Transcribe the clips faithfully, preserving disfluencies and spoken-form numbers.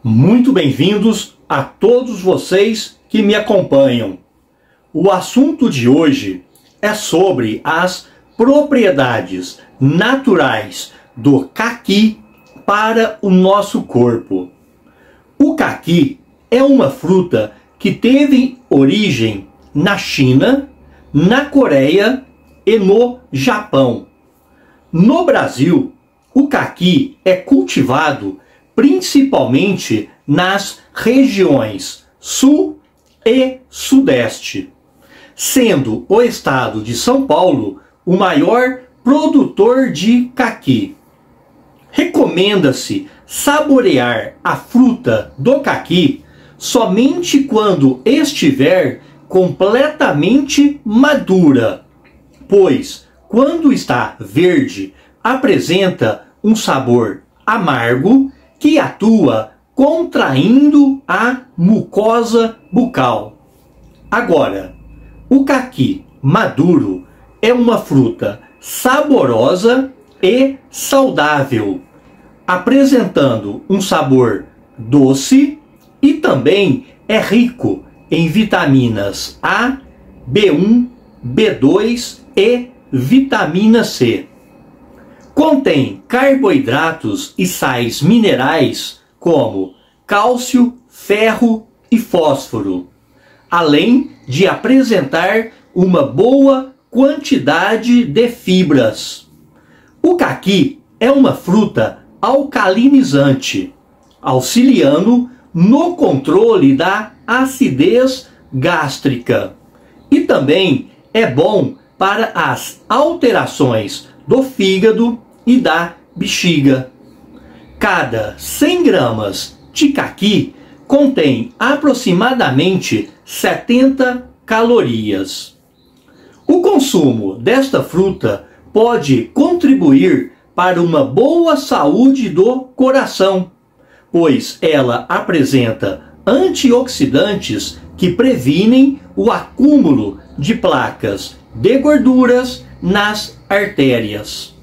Muito bem-vindos a todos vocês que me acompanham. O assunto de hoje é sobre as propriedades naturais do caqui para o nosso corpo. O caqui é uma fruta que teve origem na China, na Coreia e no Japão. No Brasil, o caqui é cultivado principalmente nas regiões Sul e Sudeste, sendo o estado de São Paulo o maior produtor de caqui. Recomenda-se saborear a fruta do caqui somente quando estiver completamente madura, pois quando está verde apresenta um sabor amargo que atua contraindo a mucosa bucal. Agora, o caqui maduro é uma fruta saborosa e saudável, apresentando um sabor doce e também é rico em vitaminas A, B um, B dois e vitamina C. Contém carboidratos e sais minerais como cálcio, ferro e fósforo, além de apresentar uma boa quantidade de fibras. O caqui é uma fruta alcalinizante, auxiliando no controle da acidez gástrica, e também é bom para as alterações do fígado e da bexiga. Cada cem gramas de caqui contém aproximadamente setenta calorias. O consumo desta fruta pode contribuir para uma boa saúde do coração, pois ela apresenta antioxidantes que previnem o acúmulo de placas de gorduras nas artérias.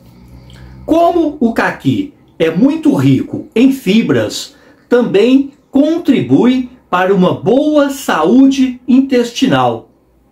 Como o caqui é muito rico em fibras, também contribui para uma boa saúde intestinal.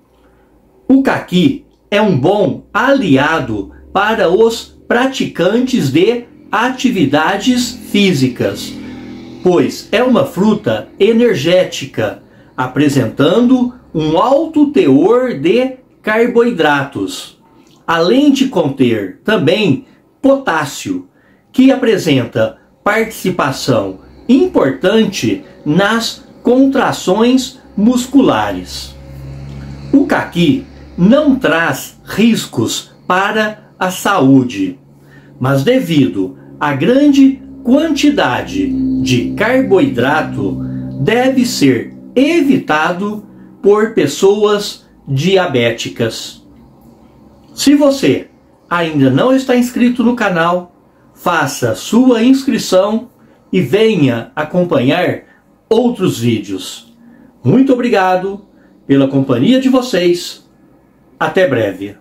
O caqui é um bom aliado para os praticantes de atividades físicas, pois é uma fruta energética, apresentando um alto teor de carboidratos, além de conter também potássio, que apresenta participação importante nas contrações musculares. O caqui não traz riscos para a saúde, mas devido à grande quantidade de carboidrato, deve ser evitado por pessoas diabéticas. Se você ainda não está inscrito no canal, faça sua inscrição e venha acompanhar outros vídeos. Muito obrigado pela companhia de vocês. Até breve.